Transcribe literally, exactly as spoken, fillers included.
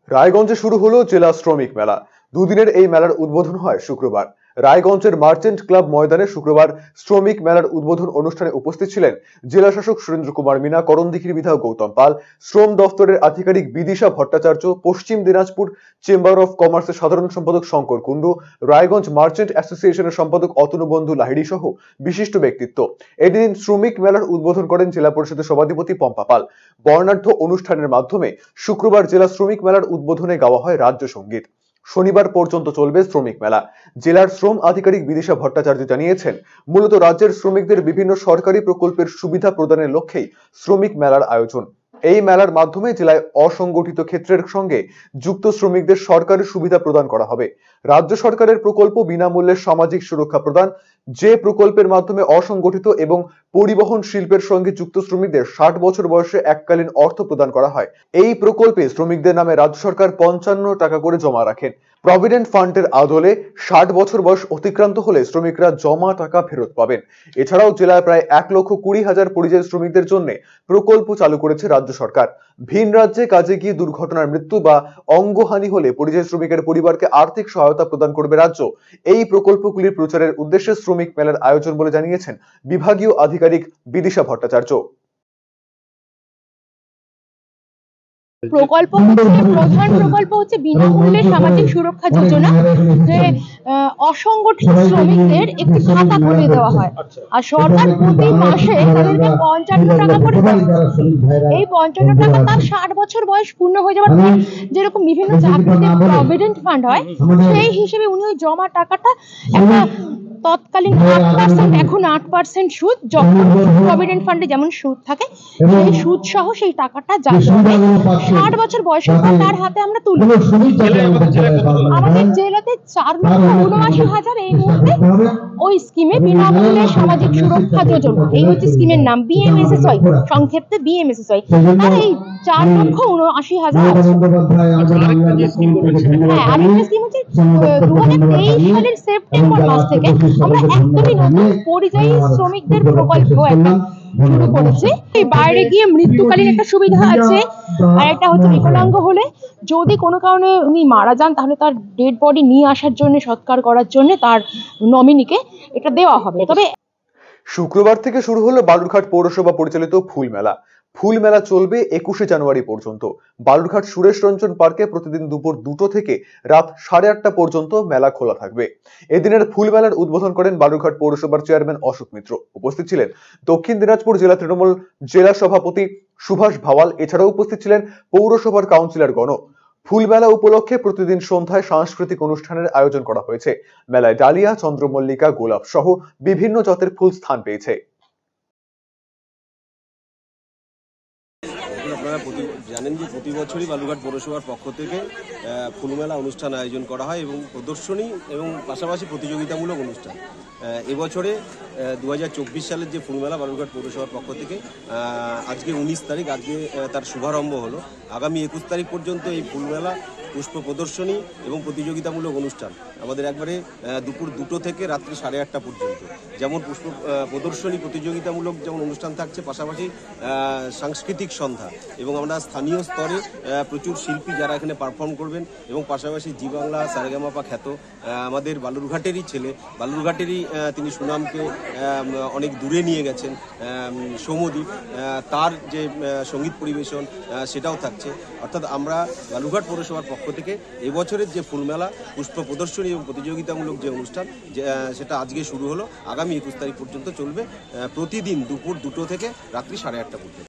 রায়গঞ্জে শুরু হলো জেলা শ্রমিক মেলা। দুদিনের এই মেলার উদ্বোধন হয় শুক্রবার। রায়গঞ্জের মার্চেন্ট ক্লাব ময়দানে শুক্রবার শ্রমিক মেলার উদ্বোধন অনুষ্ঠানে উপস্থিত ছিলেন জেলা শাসক সুরেন্দ্র কুমার মিনা, করণদিঘির বিধায়ক গৌতম পাল, শ্রম দফতরের আধিকারিক বিদিশা ভট্টাচার্য, পশ্চিম দিনাজপুর চেম্বার অফ কমার্সের সাধারণ সম্পাদক শঙ্কর কুণ্ডু, রায়গঞ্জ মার্চেন্ট অ্যাসোসিয়েশনের সম্পাদক অতনুবন্ধু লাহিড়ী সহ বিশিষ্ট ব্যক্তিত্ব। এদিন শ্রমিক মেলার উদ্বোধন করেন জেলা পরিষদের সভাধিপতি পম্পা পাল। বর্ণাঢ্য অনুষ্ঠানের মাধ্যমে শুক্রবার জেলা শ্রমিক মেলার উদ্বোধনে গাওয়া হয় রাজ্য সঙ্গীত। শনিবার পর্যন্ত চলবে শ্রমিক মেলা। জেলার শ্রম আধিকারিক বিদিশা ভট্টাচার্য জানিয়েছেন, মূলত রাজ্যের শ্রমিকদের বিভিন্ন সরকারি প্রকল্পের সুবিধা প্রদানের লক্ষ্যেই শ্রমিক মেলার আয়োজন। এই মেলার মাধ্যমে জেলায় অসংগঠিত ক্ষেত্রের সঙ্গে যুক্ত শ্রমিকদের সরকারি সুবিধা প্রদান করা হবে। রাজ্য সরকারের প্রকল্প বিনামূল্যে সামাজিক সুরক্ষা প্রদান, যে প্রকল্পের মাধ্যমে অসংগঠিত এবং পরিবহন শিল্পের সঙ্গে যুক্ত শ্রমিকদের ষাট বছর বয়সে এককালীন অর্থ প্রদান করা হয়। এই প্রকল্পে শ্রমিকদের নামে রাজ্য সরকার পঞ্চান্ন টাকা করে জমা রাখেন। প্রভিডেন্ট ফান্ডের আদলে ষাট বছর বয়স অতিক্রান্ত হলে শ্রমিকরা জমা টাকা ফেরত পাবেন। এছাড়াও জেলায় প্রায় এক লক্ষ কুড়ি হাজার পরিযায়ী শ্রমিকদের জন্য প্রকল্প চালু করেছে রাজ্য সরকার। ভিন রাজ্যে কাজে গিয়ে দুর্ঘটনার মৃত্যু বা অঙ্গহানি হলে পরিযায়ী শ্রমিকের পরিবারকে আর্থিক সহায়তা প্রদান করবে রাজ্য। এই প্রকল্পগুলির প্রচারের উদ্দেশ্যে শ্রমিক মেলার আয়োজন বলে জানিয়েছেন বিভাগীয় আধিকারিক বিদিশা ভট্টাচার্য। প্রকল্প হচ্ছে প্রধান প্রকল্প হচ্ছে বিনামূল্যে সামাজিক সুরক্ষা যোজনা, যে অসংগঠিত শ্রমিকদের একটি খাতা খুলে দেওয়া হয় আর সরকার প্রতি মাসে তাদেরকে পঞ্চান্ন টাকা করে দেয়। এই পঞ্চান্ন টাকা তার ষাট বছর বয়স পূর্ণ হয়ে যাওয়ার পর যেরকম বিভিন্ন চাকরিতে প্রভিডেন্ট ফান্ড হয়, সেই হিসেবে উনি ওই জমা টাকাটা একটা তৎকালীন আট পার্সেন্ট এখন আট পার্সেন্ট সুদ, যখন প্রভিডেন্ট ফান্ডে যেমন সুদ থাকে সেই সুদ সহ সেই টাকাটা যা ষাট বছর বয়সের পর তার হাতে আমরা তুলি। আমাদের জেলাতে চার লক্ষ উনআশি হাজার এই মুহূর্তে ওই স্কিমে বিনামূল্যে সামাজিক সুরক্ষা যোজনা, এই হচ্ছে স্কিমের নাম বিএমএসএসওয়াই, সংক্ষেপে বিএমএসএসওয়াই। আর এই চার লক্ষ উনআশি হাজার আছে। হ্যাঁ, আরেকটা স্কিম হচ্ছে দু হাজার তেইশ সালের সেপ্টেম্বর মাস থেকে আমরা একদমই নতুন পরিযায়ী শ্রমিকদের প্রকল্প একটা শুরু করেছি। বাইরে গিয়ে মৃত্যুকালীন একটা সুবিধা আছে, আর একটা হচ্ছে বিকলাঙ্গ হলে যদি কোনো কারণে উনি মারা যান তাহলে তার ডেড বডি নিয়ে আসার জন্য, সৎকার করার জন্য তার নমিনিকে এটা দেওয়া হবে। তবে শুক্রবার থেকে শুরু হলো বালুরঘাট পৌরসভা পরিচালিত ফুল মেলা। ফুল মেলা চলবে একুশে জানুয়ারি পর্যন্ত। বালুরঘাট সুরেশ রঞ্জন পার্কে প্রতিদিন দুপুর দুটো থেকে রাত সাড়ে আটটা পর্যন্ত মেলা খোলা থাকবে। এদিনের ফুল মেলার উদ্বোধন করেন বালুরঘাট পৌরসভার চেয়ারম্যান অশোক মিত্র। উপস্থিত ছিলেন দক্ষিণ দিনাজপুর জেলা তৃণমূল জেলা সভাপতি সুভাষ ভাওয়াল। এছাড়াও উপস্থিত ছিলেন পৌরসভার কাউন্সিলর গণ। ফুল মেলা উপলক্ষে প্রতিদিন সন্ধ্যায় সাংস্কৃতিক অনুষ্ঠানের আয়োজন করা হয়েছে। মেলায় ডালিয়া, চন্দ্রমল্লিকা, গোলাপ সহ বিভিন্ন জাতের ফুল স্থান পেয়েছে। আপনারা জানেন যে প্রতি বছরই বালুরঘাট পৌরসভার পক্ষ থেকে ফুলমেলা অনুষ্ঠান আয়োজন করা হয় এবং প্রদর্শনী এবং পাশাপাশি প্রতিযোগিতামূলক অনুষ্ঠান। এবছরে দু হাজার চব্বিশ সালের যে ফুলমেলা বালুরঘাট পৌরসভার পক্ষ থেকে আজকে উনিশ তারিখ, আজকে তার শুভারম্ভ হলো। আগামী একুশ তারিখ পর্যন্ত এই ফুলমেলা, পুষ্প প্রদর্শনী এবং প্রতিযোগিতামূলক অনুষ্ঠান আমাদের একবারে দুপুর দুটো থেকে রাত্রি সাড়ে আটটা পর্যন্ত। যেমন পুষ্প প্রদর্শনী প্রতিযোগিতামূলক যেমন অনুষ্ঠান থাকছে, পাশাপাশি সাংস্কৃতিক সন্ধ্যা এবং আমরা স্থানীয় স্তরে প্রচুর শিল্পী যারা এখানে পারফর্ম করবেন এবং পাশাপাশি জি বাংলা সারেগামাপা খ্যাত আমাদের বালুরঘাটেরই ছেলে, বালুরঘাটেরই তিনি সুনামকে অনেক দূরে নিয়ে গেছেন সৌম্যদীপ, তার যে সঙ্গীত পরিবেশন সেটাও থাকছে। অর্থাৎ আমরা বালুরঘাট পৌরসভার পক্ষ থেকে এবছরের যে ফুলমেলা, পুষ্প প্রদর্শনী এবং প্রতিযোগিতামূলক যে অনুষ্ঠান সেটা আজকে শুরু হলো, আগামী একুশ তারিখ পর্যন্ত চলবে, প্রতিদিন দুপুর দুটো থেকে রাত্রি সাড়ে আটটা পর্যন্ত।